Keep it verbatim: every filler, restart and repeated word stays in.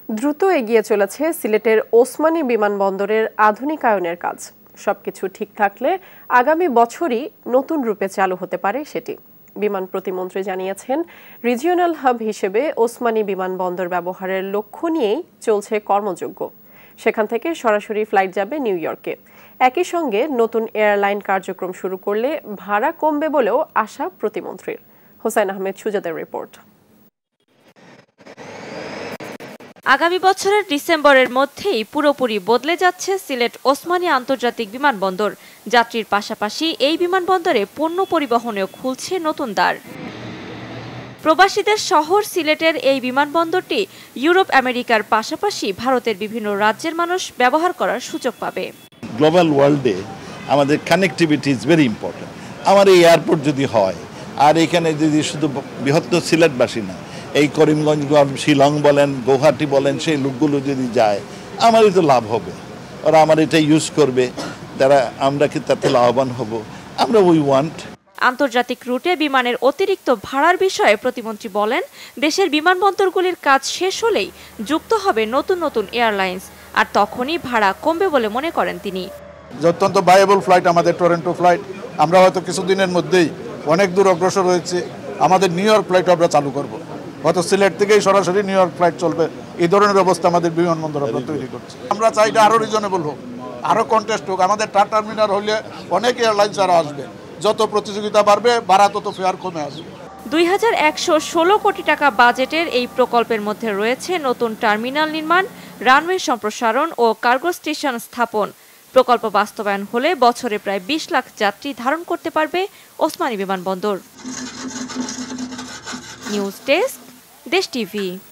দ্রুত এগিয়ে চলেছে সিলেটের ওসমানী বিমানবন্দরের আধুনিকায়নের কাজ। সবকিছু ঠিক থাকলে আগামী বছরই নতুন রূপে চালু হতে পারে সেটি। বিমান প্রতিমন্ত্রী জানিয়েছেন, রিজিওনাল হাব হিসেবে ওসমানী বিমানবন্দর ব্যবহারের লক্ষ্য নিয়েই চলছে কর্মযজ্ঞ। সেখান থেকে সরাসরি ফ্লাইট যাবে নিউ ইয়র্কে। একই সঙ্গে নতুন এয়ারলাইন কার্যক্রম শুরু করলে ভাড়া কমবে বলেও আশা প্রতিমন্ত্রীর। হোসাইন আহমেদ সুজাদের রিপোর্ট। আগামী বছরের ডিসেম্বরের মধ্যেই পুরোপুরি বদলে যাচ্ছে সিলেট ওসমানী আন্তর্জাতিক বিমানবন্দর। যাত্রীর পাশাপাশি এই বিমানবন্দরে পণ্য পরিবহনেও খুলছে নতুন দ্বার। প্রবাসীদের শহর সিলেটের এই বিমানবন্দরটি ইউরোপ আমেরিকার পাশাপাশি ভারতের বিভিন্ন রাজ্যের মানুষ ব্যবহার করার সুযোগ পাবে। গ্লোবাল ওয়ার্ল্ডে আমাদের কানেক্টিভিটি ইজ ভেরি ইম্পর্টেন্ট। আমার এই এয়ারপোর্ট যদি হয়, আর এখানে যদি শুধু বৃহত্তর সিলেটবাসী না, এই করিমগঞ্জ, শিলং বলেন, গৌহাটি বলেন, সেই লোকগুলো যদি যায়, আমারই তো লাভ হবে। ওরা আমার এটা ইউজ করবে, তারা আমরা কি তাতে লাভবান হব। আমরা উই ওয়ান্ট। আন্তর্জাতিক রুটে বিমানের অতিরিক্ত ভাড়ার বিষয়ে প্রতিমন্ত্রী বলেন, দেশের বিমানবন্দরগুলির কাজ শেষ হলেই যুক্ত হবে নতুন নতুন এয়ারলাইন্স, আর তখনই ভাড়া কমবে বলে মনে করেন তিনি। অত্যন্ত ভায়াবল ফ্লাইট আমাদের টরন্টো ফ্লাইট। আমরা হয়তো কিছুদিনের মধ্যেই অনেক দূর অগ্রসর হয়েছে। আমাদের নিউ ইয়র্ক ফ্লাইট আমরা চালু করব। হয়তো সিলেট থেকেই সরাসরি নিউ ইয়র্ক ফ্লাইট চলবে। এই ধরনের ব্যবস্থা আমাদের বিমানবন্দর আমরা তৈরি করছি। আমরা চাই এটা আরও রিজনেবল হোক, আরও কন্টেস্ট হোক। আমাদের টার্মিনাল হলে অনেক এয়ারলাইন্স আরও আসবে। যত প্রতিযোগিতা বাড়বে, ভাড়া তত ফেয়ার কমে আসবে। দুই হাজার একশো ষোলো কোটি টাকা বাজেটের এই প্রকল্পের মধ্যে রয়েছে নতুন টার্মিনাল নির্মাণ, রানওয়ে সম্প্রসারণ ও কার্গো স্টেশন স্থাপন। প্রকল্প বাস্তবায়ন হলে বছরে প্রায় বিশ লাখ যাত্রী ধারণ করতে পারবে ওসমানী বিমানবন্দর। News desk, Desh TV.